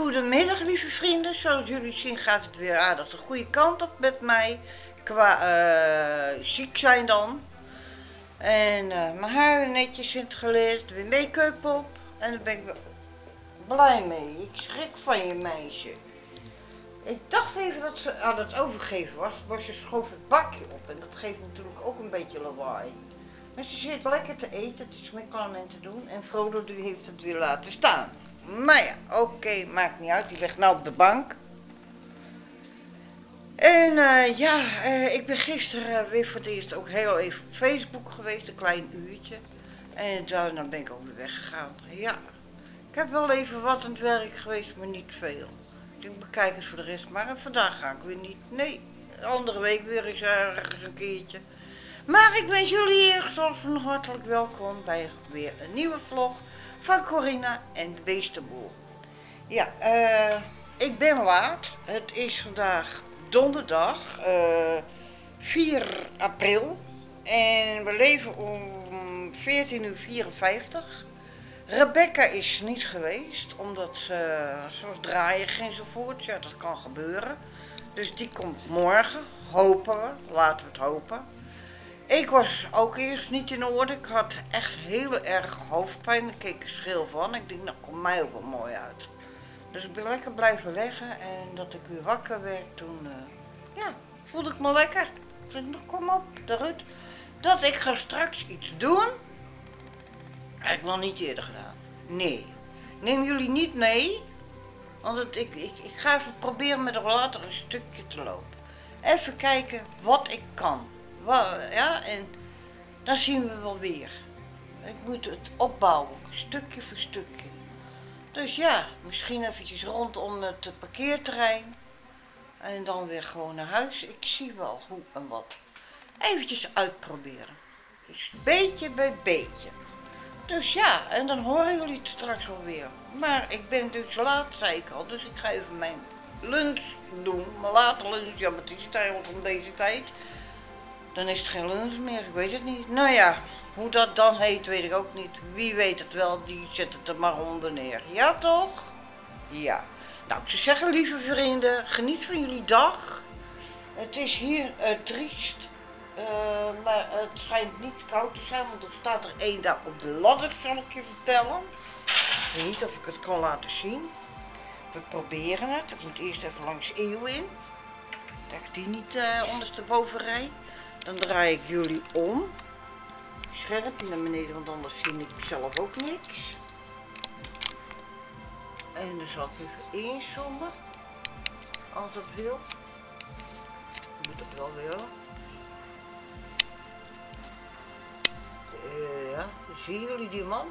Goedemiddag lieve vrienden, zoals jullie zien gaat het weer aardig de goede kant op met mij, qua ziek zijn dan. En mijn haar weer netjes in het geleerd, weer make-up op en daar ben ik blij mee. Ik schrik van je meisje. Ik dacht even dat ze aan het overgeven was, maar ze schoof het bakje op en dat geeft natuurlijk ook een beetje lawaai. Maar ze zit lekker te eten, het is met aan te doen en Frodo die heeft het weer laten staan. Maar ja, oké, maakt niet uit, die ligt nou op de bank. En ik ben gisteren weer voor het eerst ook heel even op Facebook geweest, een klein uurtje. En daarna ben ik ook weer weggegaan. Ja, ik heb wel even wat aan het werk geweest, maar niet veel. Ik bekijk eens voor de rest, maar vandaag ga ik weer niet. Nee, andere week weer eens ergens een keertje. Maar ik wens jullie eerst van hartelijk welkom bij weer een nieuwe vlog van Corina en de Beestenboel. Ja, ik ben laat. Het is vandaag donderdag 4 april en we leven om 14:54. Rebecca is niet geweest, omdat ze was draaien enzovoort. Ja, dat kan gebeuren. Dus die komt morgen, hopen we, laten we het hopen. Ik was ook eerst niet in orde. Ik had echt heel erg hoofdpijn. Ik keek er scheel van. Ik denk, nou, komt mij ook wel mooi uit. Dus ik ben lekker blijven liggen. En dat ik weer wakker werd, toen voelde ik me lekker. Ik denk, nou, kom op, de Ruud. Dat ik ga straks iets doen. Heb ik nog niet eerder gedaan. Nee. Neem jullie niet mee. Want ik ga even proberen met de rollator een stukje te lopen. Even kijken wat ik kan. Ja, en dan zien we wel weer. Ik moet het opbouwen, stukje voor stukje. Dus ja, misschien eventjes rondom het parkeerterrein. En dan weer gewoon naar huis. Ik zie wel hoe en wat. Eventjes uitproberen. Dus beetje bij beetje. Dus ja, en dan horen jullie het straks wel weer. Maar ik ben dus laat, zei ik al. Dus ik ga even mijn lunch doen. Mijn late lunch, ja, maar het is eigenlijk om deze tijd. Dan is het geen lunch meer, ik weet het niet. Nou ja, hoe dat dan heet, weet ik ook niet. Wie weet het wel, die zet het er maar onder neer. Ja toch? Ja. Nou, ik zou zeggen, lieve vrienden, geniet van jullie dag. Het is hier triest. Maar het schijnt niet koud te zijn, want er staat er één daar op de ladder, zal ik je vertellen. Ik weet niet of ik het kan laten zien. We proberen het. Ik moet eerst even langs Eeuwin. Dat ik die niet ondersteboven rijd. Dan draai ik jullie om. Scherp naar beneden, want anders zie ik zelf ook niks. En dan zal ik even inzoomen. Als dat wil. Ik moet het wel willen. Ja, zien jullie die man?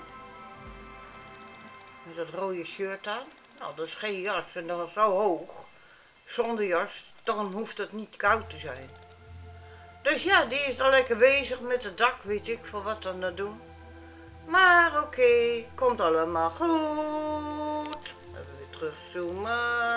Met dat rode shirt aan. Nou, dat is geen jas en dat is zo hoog. Zonder jas, dan hoeft het niet koud te zijn. Dus ja, die is al lekker bezig met het dak, weet ik veel wat dan dat doen. Maar oké, komt allemaal goed. Even weer terugzoomen.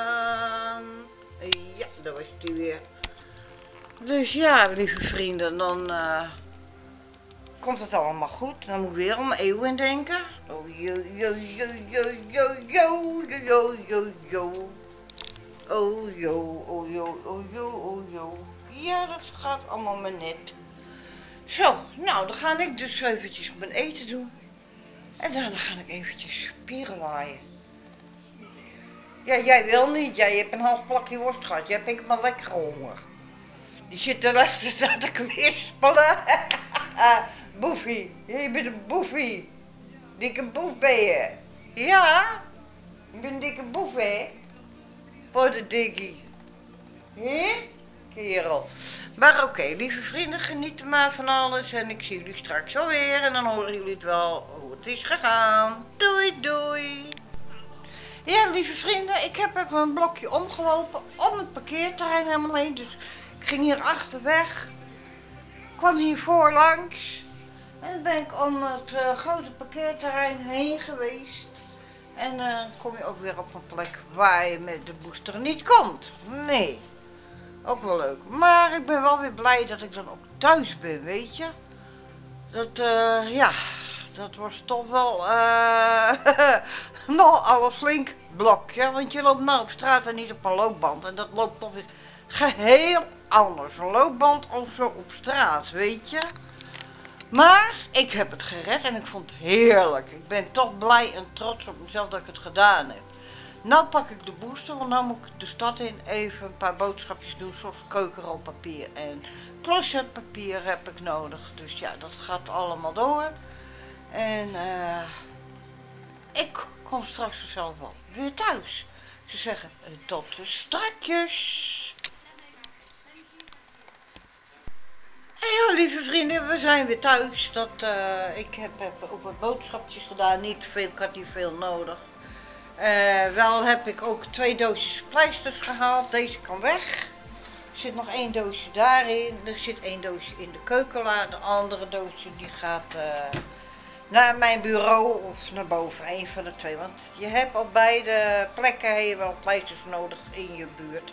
Ja, daar was die weer. Dus ja, lieve vrienden, dan komt het allemaal goed. Dan moet ik weer om Eeuwen denken. Oh, yo, yo, yo, yo, yo, yo, yo, yo, yo. Oh, yo, oh, yo, oh, yo, oh, yo. Ja, dat gaat allemaal maar net. Zo, nou, dan ga ik dus eventjes mijn eten doen. En daarna ga ik eventjes spieren laaien. Ja, jij wil niet. Jij hebt een half plakje worst gehad. Jij hebt maar lekker honger. Die zit er lekker aan te kwispelen. Boefie, je bent een boefie. Dikke boef ben je. Ja, je bent een dikke boef, hè? Voor de dikkie. Hé? Kerel. Maar oké, lieve vrienden, geniet maar van alles. En ik zie jullie straks alweer. En dan horen jullie het wel hoe het is gegaan. Doei, doei. Ja, lieve vrienden, ik heb even een blokje omgelopen. Om het parkeerterrein helemaal heen. Dus ik ging hier achterweg. Kwam hier voorlangs. En dan ben ik om het grote parkeerterrein heen geweest. En dan kom je ook weer op een plek waar je met de booster niet komt. Nee. Ook wel leuk. Maar ik ben wel weer blij dat ik dan ook thuis ben, weet je. Dat, dat was toch wel Nogal een flink blokje, want je loopt nou op straat en niet op een loopband. En dat loopt toch weer geheel anders. Een loopband of zo op straat, weet je. Maar ik heb het gered en ik vond het heerlijk. Ik ben toch blij en trots op mezelf dat ik het gedaan heb. Nou pak ik de booster, want nou moet ik de stad in even een paar boodschapjes doen, zoals keukenrolpapier en closetpapier heb ik nodig. Dus ja, dat gaat allemaal door. En ik kom straks vanzelf wel weer thuis. Ze zeggen tot strakjes. En ja, lieve vrienden, we zijn weer thuis. Ik heb ook wat boodschapjes gedaan, niet veel, ik had niet veel nodig. Wel heb ik ook 2 doosjes pleisters gehaald. Deze kan weg. Er zit nog 1 doosje daarin. Er zit 1 doosje in de keukenla. De andere doosje die gaat naar mijn bureau of naar boven. 1 van de 2. Want je hebt op beide plekken wel pleisters nodig in je buurt.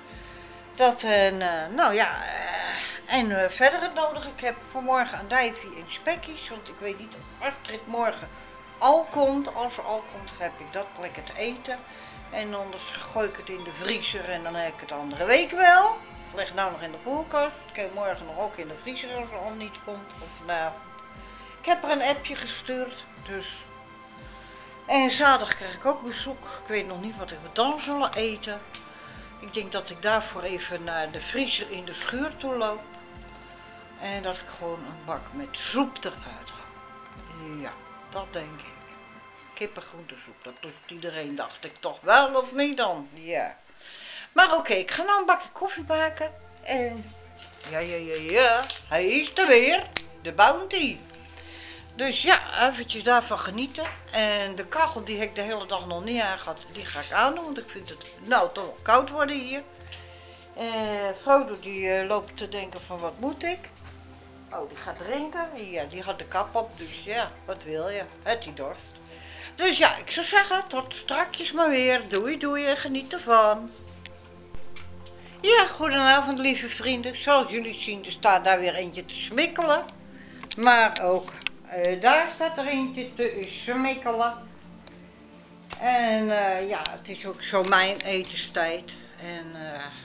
En verder het nodig. Ik heb vanmorgen een dijfie en spekjes. Want ik weet niet of Astrid morgen al komt. Als ze al komt, heb ik dat lekker te eten. En anders gooi ik het in de vriezer en dan heb ik het andere week wel. Ik leg nou nog in de koelkast. Ik kan morgen nog ook in de vriezer als ze al niet komt. Of vanavond. Ik heb er een appje gestuurd. Dus. En zaterdag krijg ik ook bezoek. Ik weet nog niet wat we dan zullen eten. Ik denk dat ik daarvoor even naar de vriezer in de schuur toe loop. En dat ik gewoon een bak met soep eruit haal. Ja, dat denk ik. Kippengroentesoep, dat doet iedereen, dacht ik toch wel, of niet dan? Ja. Maar oké, ik ga nou een bakje koffie maken. En ja, hij is er weer. De Bounty. Dus ja, eventjes daarvan genieten. En de kachel die heb ik de hele dag nog niet aangehad, die ga ik aandoen. Want ik vind het nou toch wel koud worden hier. Frodo die loopt te denken van wat moet ik? Oh, die gaat drinken. Ja, die had de kap op. Dus ja, wat wil je? Het die dorst. Dus ja, ik zou zeggen, tot strakjes maar weer. Doei en geniet ervan. Ja, goedenavond lieve vrienden. Zoals jullie zien, er staat daar weer eentje te smikkelen. Maar ook daar staat er eentje te smikkelen. En ja, het is ook zo mijn etenstijd. En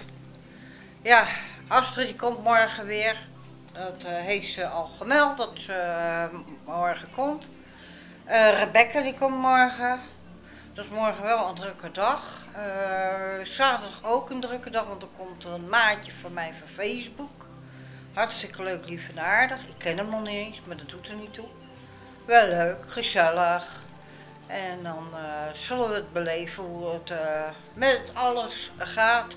ja, Astrid die komt morgen weer. Dat heeft ze al gemeld dat ze morgen komt. Rebecca die komt morgen. Dat is morgen wel een drukke dag. Zaterdag ook een drukke dag, want er komt een maatje van mij van Facebook. Hartstikke leuk, lief en aardig. Ik ken hem nog niet eens, maar dat doet er niet toe. Wel leuk, gezellig. En dan zullen we het beleven hoe het met alles gaat.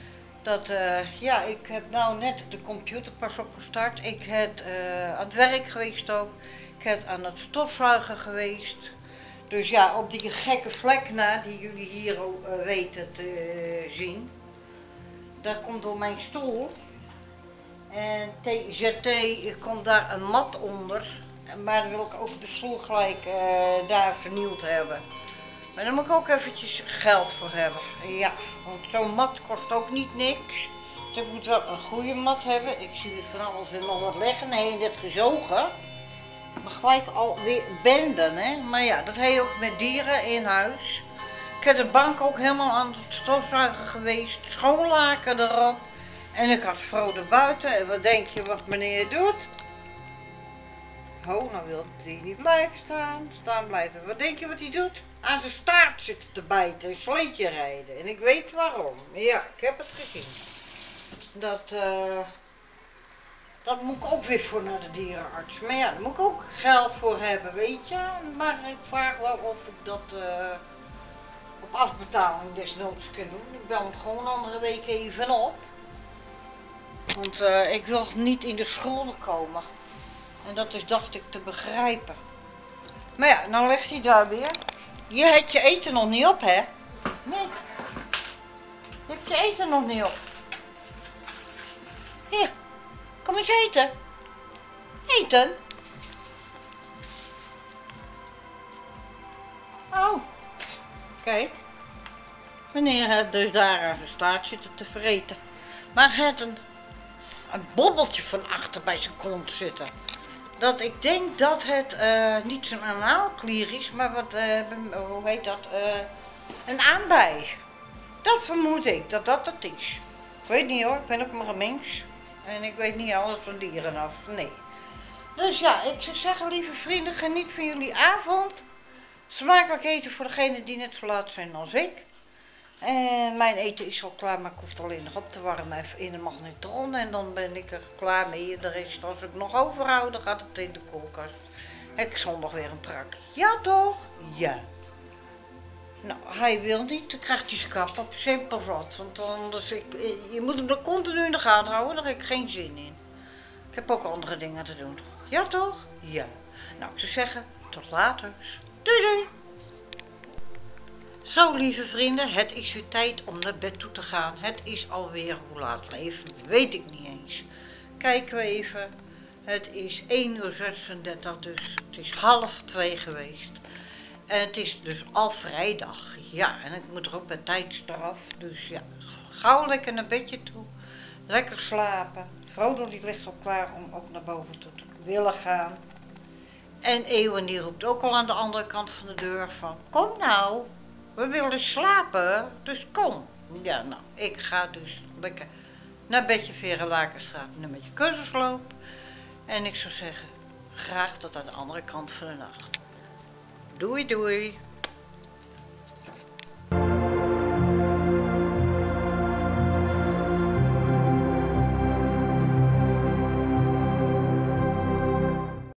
Ja, ik heb nou net de computer pas opgestart. Ik heb aan het werk geweest ook. Ik heb aan het stofzuigen geweest. Dus ja, op die gekke vlek na, die jullie hier weten te zien. Daar komt door mijn stoel. En TZT komt daar een mat onder. Maar dan wil ik ook de stoel gelijk daar vernieuwd hebben. Maar daar moet ik ook eventjes geld voor hebben. Ja, want zo'n mat kost ook niet niks. Dus ik moet wel een goede mat hebben. Ik zie er van alles en nog wat leggen. Nee, net gezogen. Maar gelijk alweer benden, hè. Maar ja, dat heb je ook met dieren in huis. Ik heb de bank ook helemaal aan het stofzuigen geweest. Schoonlaken erop. En ik had Frodo buiten. En wat denk je wat meneer doet? Oh, nou wil hij niet blijven staan blijven. Wat denk je wat hij doet? Aan zijn staart zitten te bijten, een sleetje rijden. En ik weet waarom. Ja, ik heb het gezien. Dat moet ik ook weer voor naar de dierenarts. Maar ja, daar moet ik ook geld voor hebben, weet je. Maar ik vraag wel of ik dat op afbetaling desnoods kan doen. Ik bel hem gewoon andere week even op. Want ik wil niet in de schulden komen. En dat is, dacht ik, te begrijpen. Maar ja, nou ligt hij daar weer. Je hebt je eten nog niet op, hè? Nee. Je hebt je eten nog niet op. Hier, kom eens eten. Eten? Oh, kijk. Meneer heeft dus daar aan zijn staart zitten te vreten. Maar hij had een bobbeltje van achter bij zijn kont zitten. dat ik denk dat het niet zo'n anaalklier is, maar wat, hoe heet dat, een aanbij. Dat vermoed ik, dat dat het is. Ik weet niet hoor, ik ben ook maar een mens. En ik weet niet alles van dieren af, nee. Dus ja, ik zou zeggen, lieve vrienden, geniet van jullie avond. Smakelijk eten voor degenen die net zo laat zijn als ik. En mijn eten is al klaar, maar ik hoef het alleen nog op te warmen even in de magnetron. En dan ben ik er klaar mee. En de rest, als ik nog overhoud, dan gaat het in de koelkast. Heb ik zondag weer een prak. Ja toch? Ja. Nou, hij wil niet, dan krijgt hij zijn kap op. Simpel zat. Want anders, je moet hem er continu in de gaten houden, daar heb ik geen zin in. Ik heb ook andere dingen te doen. Ja toch? Ja. Nou, ik zou zeggen, tot later. Doei doei. Zo lieve vrienden, het is weer tijd om naar bed toe te gaan. Het is alweer, hoe laat leven, weet ik niet eens. Kijken we even. Het is 1:36, dus het is 1:30 geweest. En het is dus al vrijdag. Ja, en ik moet er ook bij tijd eraf. Dus ja, gauw lekker naar bedje toe. Lekker slapen. Frodo die ligt al klaar om ook naar boven toe te willen gaan. En Eeuwen die roept ook al aan de andere kant van de deur van, kom nou. We willen slapen, dus kom. Ja, nou, ik ga dus lekker naar bedje Verelakenstraat nummertje Kussensloop. En ik zou zeggen, graag tot aan de andere kant van de nacht. Doei doei.